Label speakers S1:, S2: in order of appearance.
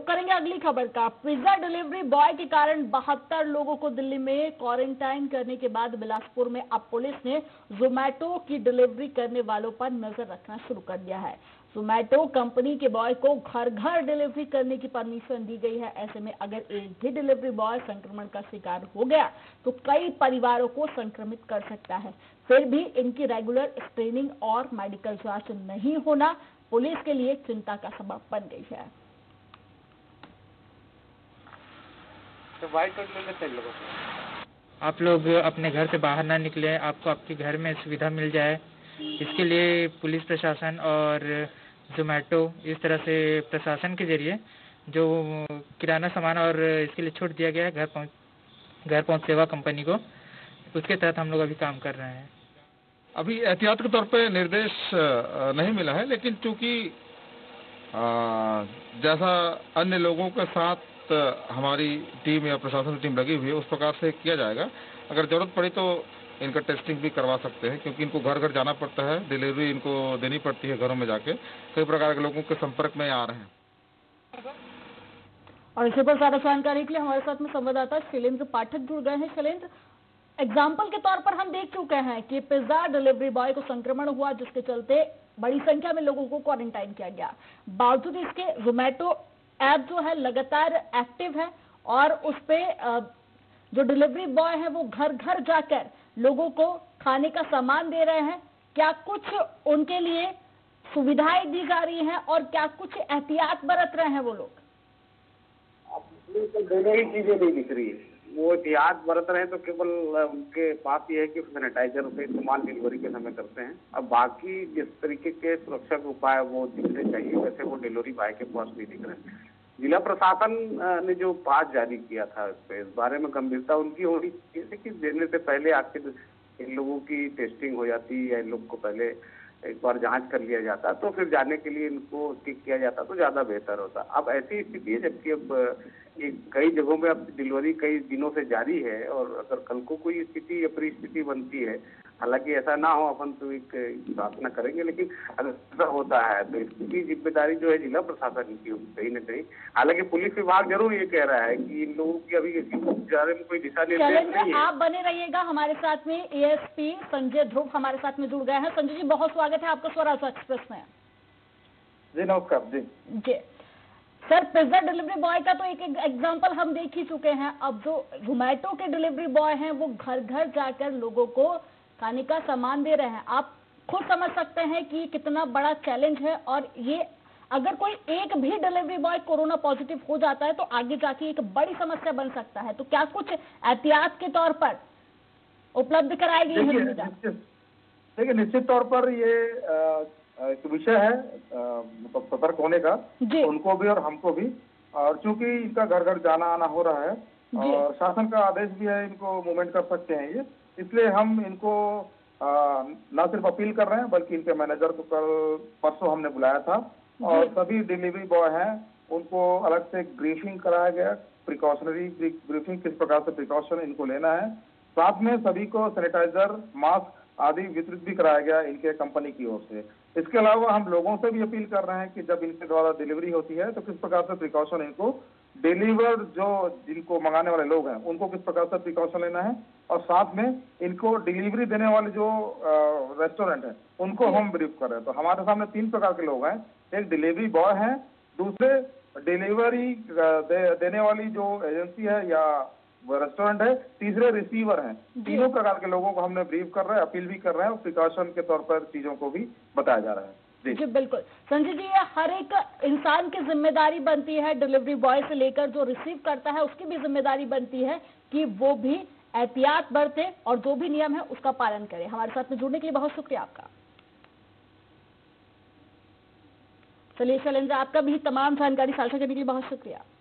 S1: करेंगे अगली खबर का। पिज्जा डिलीवरी बॉय के कारण 72 लोगों को दिल्ली में क्वारंटाइन करने के बाद बिलासपुर में अब पुलिस ने जोमैटो की डिलीवरी करने वालों पर नजर रखना शुरू कर दिया है। जोमैटो कंपनी के बॉय को घर घर डिलीवरी करने की परमिशन दी गई है। ऐसे में अगर एक भी डिलीवरी बॉय संक्रमण का शिकार हो गया तो कई परिवारों को संक्रमित कर सकता है। फिर भी इनकी रेगुलर स्क्रीनिंग और मेडिकल जांच नहीं होना पुलिस के लिए चिंता का सबब बन गई है।
S2: तो वाइट कर लेते हैं लोगों।
S3: आप लोग अपने घर से बाहर ना निकले, आपको आपके घर में सुविधा मिल जाए, इसके लिए पुलिस प्रशासन और जोमैटो इस तरह से प्रशासन के जरिए जो किराना सामान और इसके लिए छूट दिया गया है घर पहुंच सेवा कंपनी को, उसके तहत हम लोग अभी काम कर रहे हैं।
S4: अभी एहतियात के तौर पे निर्देश नहीं मिला है, लेकिन चूंकि जैसा अन्य लोगों के साथ हमारी टीम या प्रशासन की टीम लगी हुई है उस प्रकार से किया जाएगा। अगर जरूरत पड़ी तो इनका टेस्टिंग भी करवा सकते हैं, क्योंकि इनको घर घर जाना पड़ता है, डिलीवरी इनको देनी पड़ती है घरों में जाके, कई प्रकार के लोगों के संपर्क में आ रहे हैं।
S1: और इसी पर ज्यादा जानकारी के लिए हमारे साथ में संवाददाता शैलेंद्र पाठक जुड़ गए हैं। शैलेंद्र, एग्जाम्पल के तौर पर हम देख चुके हैं कि पिज्जा डिलीवरी बॉय को संक्रमण हुआ, जिसके चलते बड़ी संख्या में लोगों को क्वारंटाइन किया गया। बावजूद इसके जोमैटो ऐप जो है लगातार एक्टिव है और उस पे जो डिलीवरी बॉय है वो घर घर जाकर लोगों को खाने का सामान दे रहे हैं। क्या कुछ उनके लिए सुविधाएं दी जा रही हैं और क्या कुछ एहतियात बरत रहे हैं वो लोग?
S2: दोनों ही चीजें नहीं दिख रही है। वो एहतियात बरत रहे हैं तो केवल उनके पास ये है कि सैनिटाइजर का इस्तेमाल डिलीवरी के समय करते हैं। अब बाकी जिस तरीके के सुरक्षा के उपाय वो दिखने चाहिए वैसे वो डिलीवरी बॉय के पास नहीं दिख रहे हैं। जिला प्रशासन ने जो पास जारी किया था इस बारे में गंभीरता उनकी होनी चाहिए कि देने से पहले आखिर इन लोगों की टेस्टिंग हो जाती या इन लोगों को पहले एक बार जांच कर लिया जाता तो फिर जाने के लिए इनको टिक किया जाता तो ज्यादा बेहतर होता। अब ऐसी स्थिति है जबकि अब कई जगहों में अब डिलीवरी कई दिनों से जारी है और अगर कल को कोई स्थिति या परिस्थिति बनती है, हालांकि ऐसा ना हो अपन तो एक प्रार्थना करेंगे, लेकिन अगर ऐसा होता है तो इसकी जिम्मेदारी जो है जिला प्रशासन की कहीं न कहीं। हालांकि पुलिस विभाग जरूर ये कह रहा है कि इन लोगों की अभी इस बारे में कोई दिशा निर्देश नहीं है।
S1: आप बने रहिएगा हमारे साथ में। एएसपी संजय ध्रुव हमारे साथ में जुड़ गए हैं। संजय जी, बहुत स्वागत है आपका स्वराज एक्सप्रेस में।
S5: जी नमस्कार। जी
S1: सर, पिज्जा डिलीवरी बॉय का तो एक एग्जांपल हम देख ही चुके हैं। अब जो जोमैटो के डिलीवरी बॉय हैं वो घर घर जाकर लोगों को खाने का सामान दे रहे हैं। आप खुद समझ सकते हैं कि कितना बड़ा चैलेंज है और ये अगर कोई एक भी डिलीवरी बॉय कोरोना पॉजिटिव हो जाता है तो आगे जाके एक बड़ी समस्या बन सकता है। तो क्या कुछ एहतियात के तौर पर उपलब्ध कराई गई है सुविधा?
S5: देखिए, निश्चित तौर पर ये एक विषय है मतलब सतर्क होने का, उनको भी और हमको भी। और चूंकि इनका घर घर जाना आना हो रहा है और शासन का आदेश भी है, इनको मूवमेंट कर सकते हैं ये, इसलिए हम इनको न सिर्फ अपील कर रहे हैं बल्कि इनके मैनेजर को कल परसों हमने बुलाया था और सभी डिलीवरी बॉय हैं उनको अलग से ब्रीफिंग कराया गया, प्रिकॉशनरी ब्रीफिंग, किस प्रकार से प्रिकॉशन इनको लेना है। साथ में सभी को सैनिटाइजर, मास्क आदि वितरित भी कराया गया इनके कंपनी की ओर से। इसके अलावा हम लोगों से भी अपील कर रहे हैं कि जब इनके द्वारा डिलीवरी होती है तो किस प्रकार से प्रिकॉशन इनको डिलीवर जो जिनको मंगाने वाले लोग हैं उनको किस प्रकार से प्रिकॉशन लेना है, और साथ में इनको डिलीवरी देने वाले जो रेस्टोरेंट है उनको हम ब्रीफ कर रहे हैं। तो हमारे सामने 3 प्रकार के लोग हैं। एक डिलीवरी बॉय है, दूसरे डिलीवरी देने वाली जो एजेंसी है या रेस्टोरेंट है, तीसरे रिसीवर हैं। तीनों प्रकार के लोगों को हमने ब्रीफ कर रहे हैं, अपील भी कर रहे हैं और प्रिकॉशन के तौर पर चीजों को भी बताया जा रहा है।
S1: जी बिल्कुल संजय जी, ये हर एक इंसान की जिम्मेदारी बनती है, डिलीवरी बॉय से लेकर जो रिसीव करता है उसकी भी जिम्मेदारी बनती है कि वो भी एहतियात बरते और जो भी नियम है उसका पालन करे। हमारे साथ में जुड़ने के लिए बहुत शुक्रिया आपका। चलिए शैलेंद्र, आपका भी तमाम जानकारी साझा करने के लिए बहुत शुक्रिया।